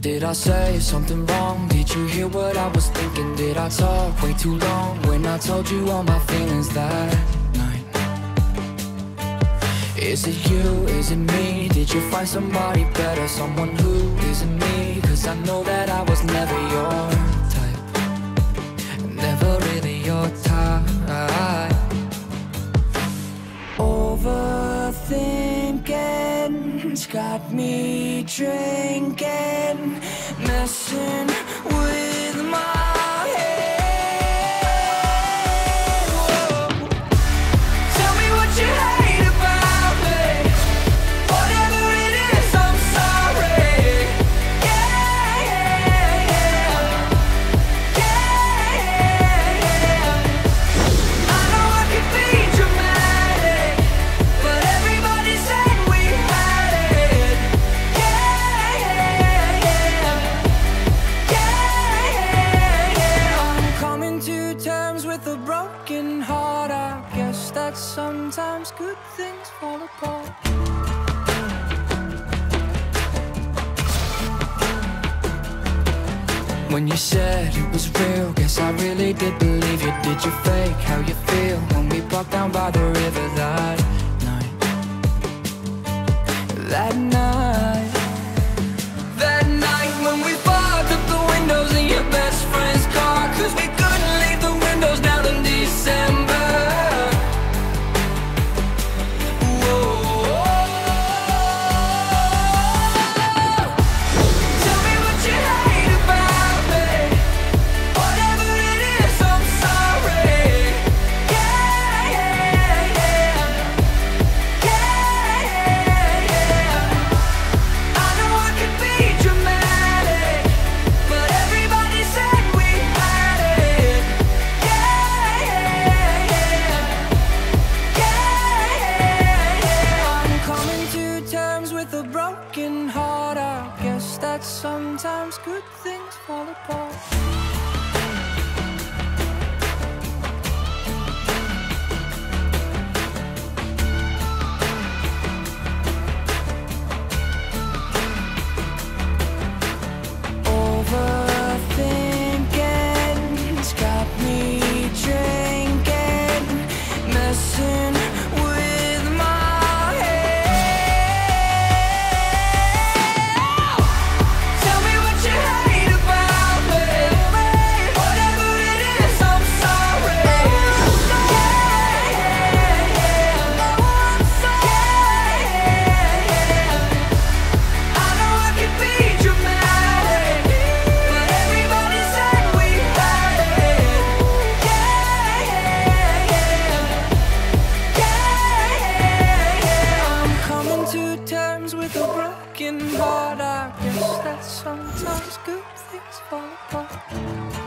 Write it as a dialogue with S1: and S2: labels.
S1: Did I say something wrong? Did you hear what I was thinking? Did I talk way too long when I told you all my feelings that night? Is it you? Is it me? Did you find somebody better? Someone who isn't me? 'Cause I know that I was never your type, never really your type. Overthinking's got me drinking, messing with my head. Whoa. Tell me what you hate about me. Whatever it is, I'm sorry. Yeah, yeah, yeah. Yeah, yeah. I know I could be dramatic, but everybody said we had it. Yeah, yeah, yeah. Yeah, yeah. I'm coming to terms with a broken heart. I guess that sometimes good things fall apart. When you said it was real, guess I really did believe you. Did you fake how you feel when we walked down by the river that night? That night. That night when we fogged up the windows in your best friend's car, 'cause we couldn't leave the windows down in December. Whoa. Tell me what you hate about me. Whatever it is, I'm sorry. Yeah, yeah, yeah. Yeah, yeah, yeah. I know I could be dramatic, but everybody said we had it. Yeah, yeah, yeah. Yeah, yeah. I'm coming to terms with a broken heart. I guess that sometimes good things fall apart. Overthinking's got me drinking, messing with my head. Tell me what you hate about me. Whatever it is, I'm sorry. Yeah, yeah, yeah. I know I could be dramatic, but everybody said we had it. Yeah, yeah, yeah. Yeah, yeah. I'm coming to terms with a broken heart. I guess that sometimes good things fall apart.